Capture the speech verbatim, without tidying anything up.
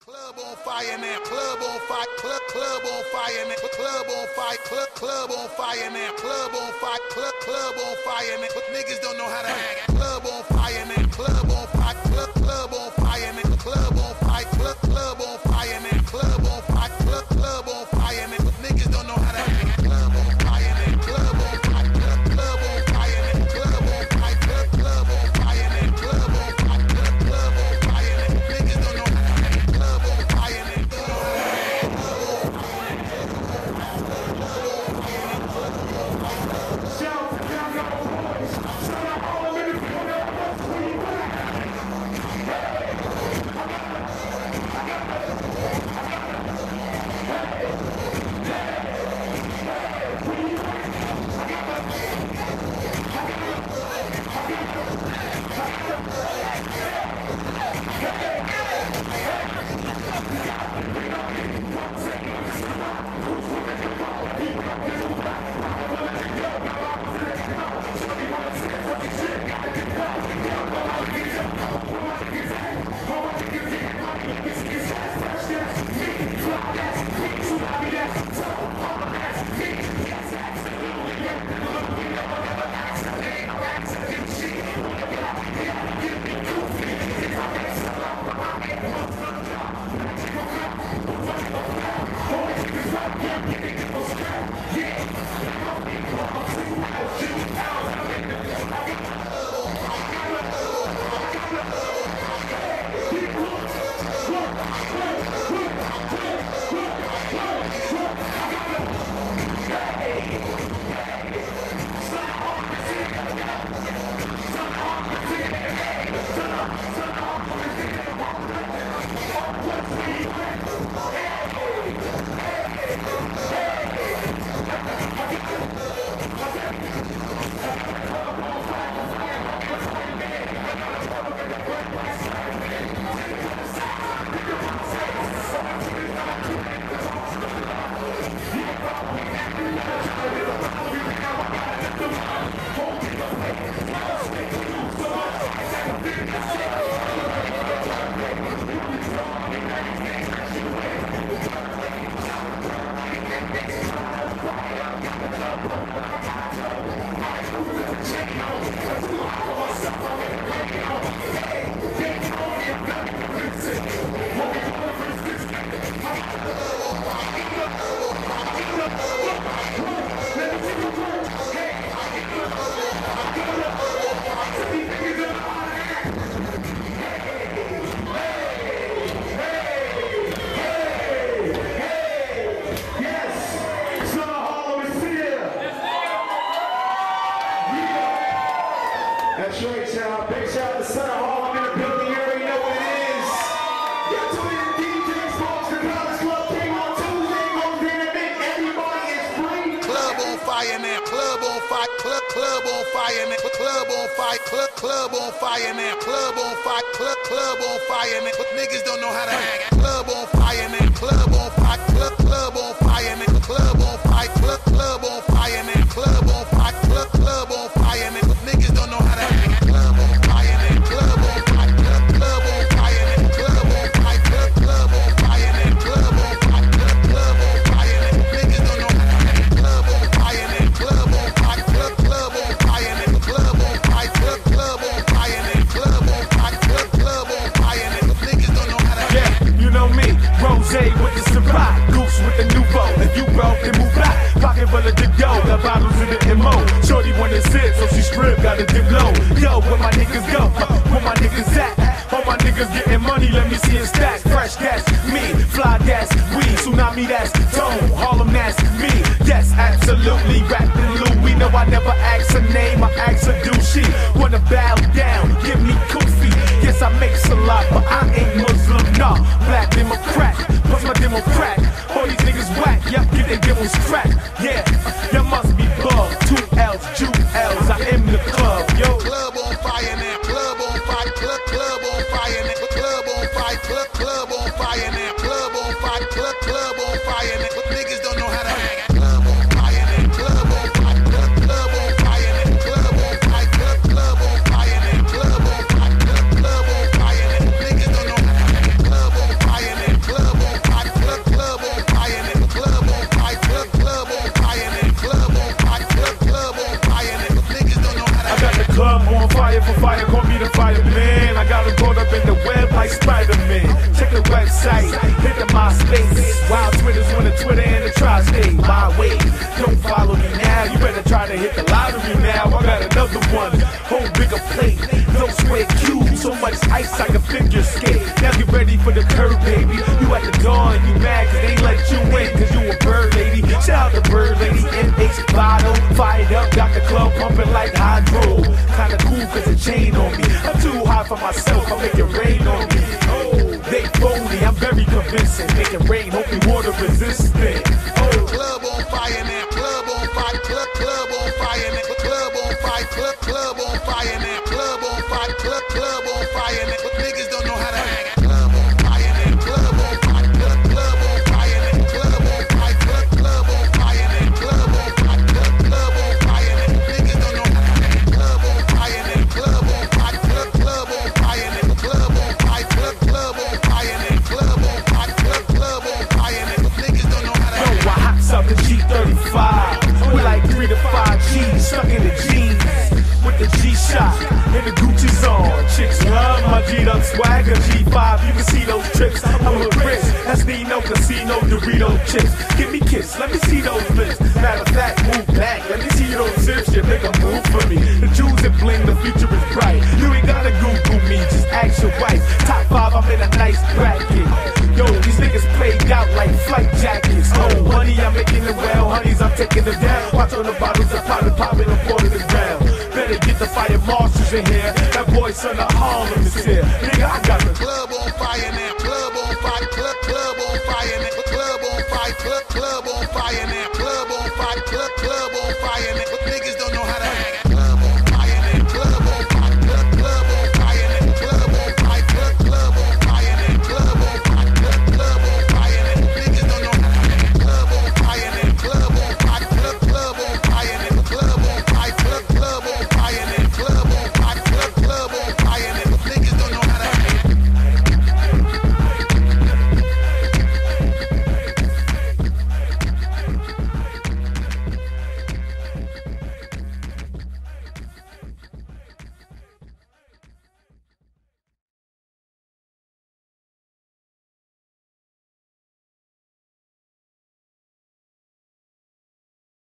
Club on fire now, club on fire, club, club on fire now, club on fire, club, club on fire now, club on fire, club, club on fire now. Niggas don't know how to act. Club on fire now, club on fire, club, club on fire now, club on fire, club, club on fire now, club on fire, club, club on fire now. Niggas don't know how to act. Club on fire now, club on fire, club, club on fire now, club on fire, club, club on fire now, club on fire, club, club on fire now. Niggas don't know how to act. Club on fire now. That's right, y'all. Big shout out to Son of Harlem in the building. You already know what it is. You're tuning in D J Sports, the College Club King on Tuesday. Most dynamic. Everybody is free. Club on fire now, club on fire, club, club on fire now, club on fire, club, club on fire now, club on fire, club, club on fire now. Niggas don't know how to act. Club on fire now, club on fire, club, club on fire now, club on fire, club, club on fire now, club on fire, club, club on fire now. Niggas don't know how to act. Club on fire now, club on fire, club, club on fire now, club on fire, club, club on fire now, club on fire, club, club on fire now. Niggas don't know how to act. Club on fire now, club on fire, club, club on fire now, club on fire, club, club on fire now, club on fire, club, club on fire now. Niggas don't know how to act. Yeah, you know me, Rose with the Ciroc, Goose with the Nouveau. If you broke, then move back. Pocket full of the dough, the bottles in the M O. Shorty wanna sit, so she strip, gotta dip low. Yo, where my niggas go? Where my niggas at? All my niggas getting money, let me see it stack. Fresh, that's me. Fly, that's we. Tsunami, that's Tone. Harlem, that's me. Yes, absolutely. Rapping Louie. No, I never ask her name, I ask her do she wanna bow down, give me koofy. Yes, I make a lot, but I ain't Muslim, nah. Black Democrat, plus my Democrat. All these niggas whack, yep, get their demos crack. Yeah, y'all must be bugged. Two L's, two L's, I am the club, yo. Club on fire now, club on fire, club, club on fire now, club on fire, club, club on fire now, club on fire, club, club on fire now. Niggas don't know how to act. Club on fire now, club on fire, club, club on fire now, club on fire, club, club on fire now, club on fire, club, club on fire now. Niggas don't know how to act. Club on fire now, website, hit the MySpace. Wild Twitters want a Twitter and a tri-state. My way, don't follow me now. You better try to hit the lottery now. I got another one, whole bigger plate, no square cube, so much ice I can figure skate. Now get ready for the curve, baby. You at the door and you mad cause they ain't let you in cause you a bird lady. Shout out to bird lady, M H bottle, fired up, got the club pumping like hydro. Kinda cool cause a chain on me. I'm too hot for myself, I make it rain on me. Oh, they phony, I'm very convincing. Make it rain, hope you water resistant. Oh, club on fire now, club on fire, club, club on fire now, club on fire, club, club on fire now, club on fire, club, club on fire now. Niggas don't know how to hang. Club on fire now, club on fire, club, club on fire now, club on fire, club, club on fire now, club on fire, club, club on fire now. Niggas don't know how to hang. Club on fire now, club on fire, club, club on fire now, club on fire, club, club on fire now, club on fire, club, club on fire now. Niggas don't know how to hang. yo, I hops up the G thirty-five. We like three to five G's stuck in the jeans with the G-Shock and the Gucci's on. Chicks love my G-Up swagger, G five. You can see those trips. I'm a Chris. That's Nino Casino Dorito chips. Give me kiss, let me see those lips. Matter of fact, move back. Let me see those zips. You make a move for me. The jewels that bling, the future is bright. You ain't gotta Google me, just ask your wife. Top five, I'm in a nice bracket. Yo, these niggas played out like flight jackets. Oh, honey, I'm making it well. Honeys, I'm taking them down. Watch on the bottles, I'm popping, popping, I'm pouring it down. Better get the fire marshals in here. That boy son of Harlem is here. Nigga, I got the club on fire now, club on fire, club, club on fire now, club on fire, club, club on fire now, club on fire, club, club on